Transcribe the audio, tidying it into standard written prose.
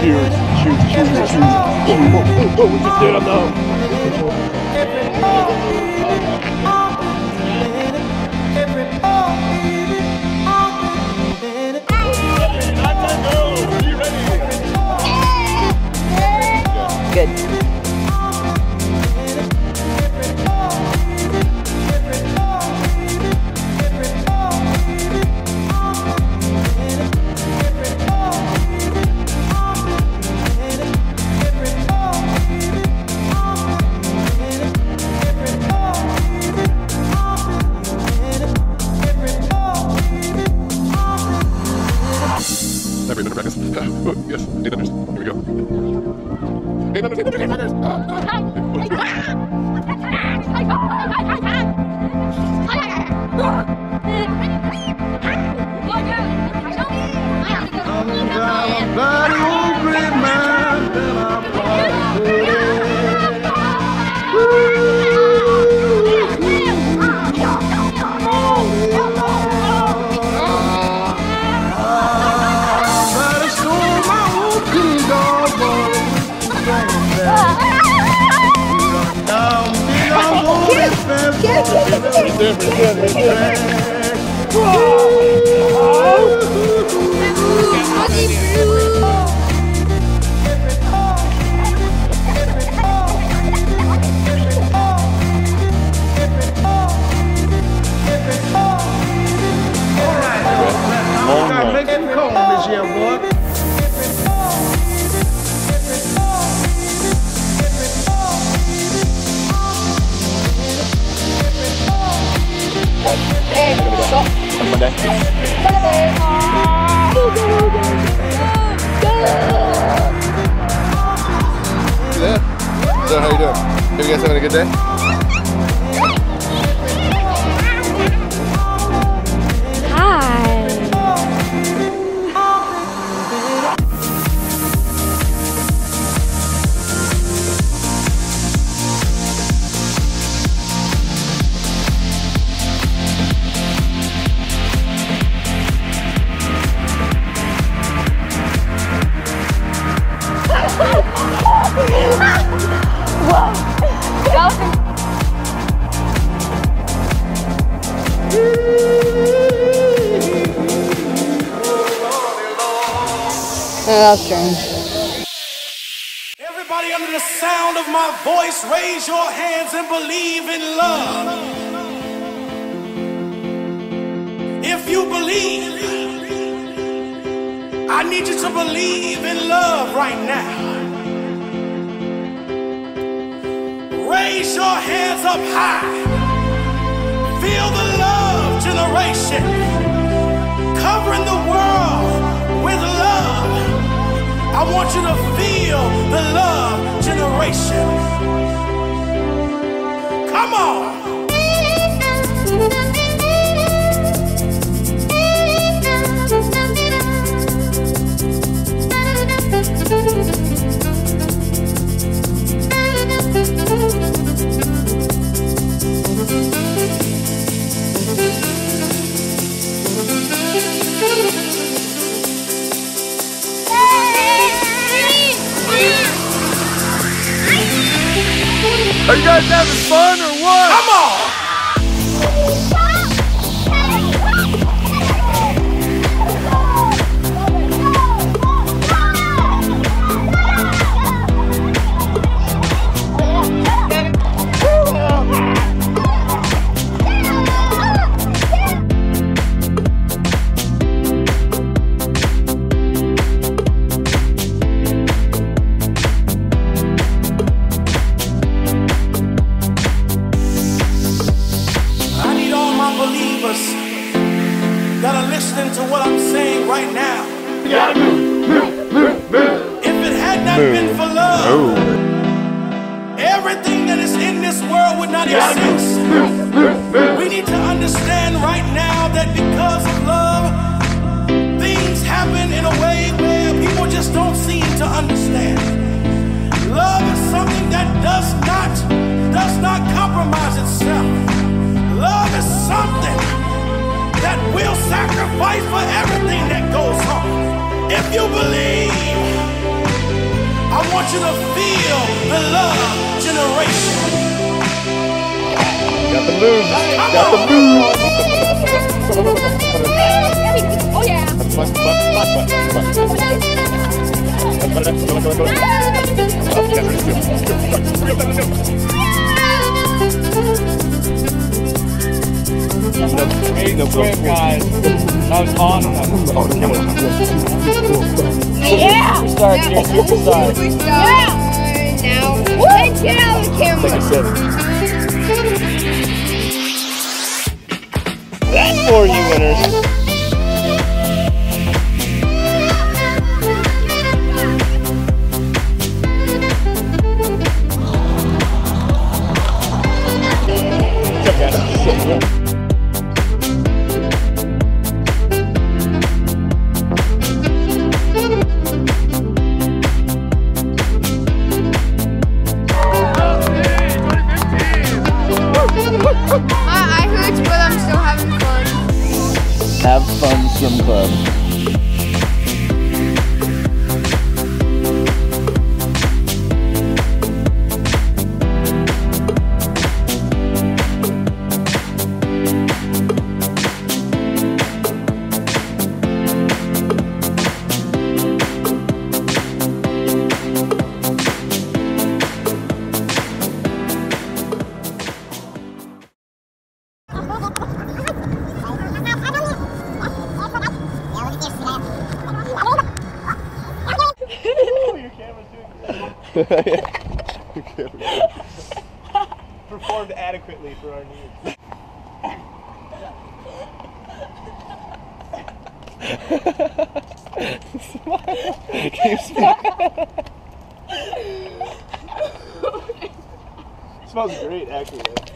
Cheers. What was it there now? Good. Yes, Dave Anders. Here we go. Dave Anders. So how you doing? You guys having a good day? That's strange. Everybody under the sound of my voice, raise your hands and believe in love. If you believe, I need you to believe in love right now. Raise your hands up high. Feel the love generation covering the world with love. I want you to feel the love generation. Come on. Are you guys having fun or what? Come on! That are listening to what I'm saying right now. If it had not been for love, everything that is in this world would not exist. We need to understand right now that because of love, things happen in a way where people just don't seem to understand. Love is something that does not compromise itself. Love is something that will sacrifice for everything that goes on. If you believe, you to feel the love generation. Got the moves. Got the moves. Oh yeah. No Quick, guys. That was on. Yeah. Superstar, you're a superstar. Yeah. Now. Let's get out of the camera. Like I said. That's for you, winners. I hurt, but I'm still having fun. Have fun, swim club. Performed adequately for our needs. Keep smiling. Smells great, actually.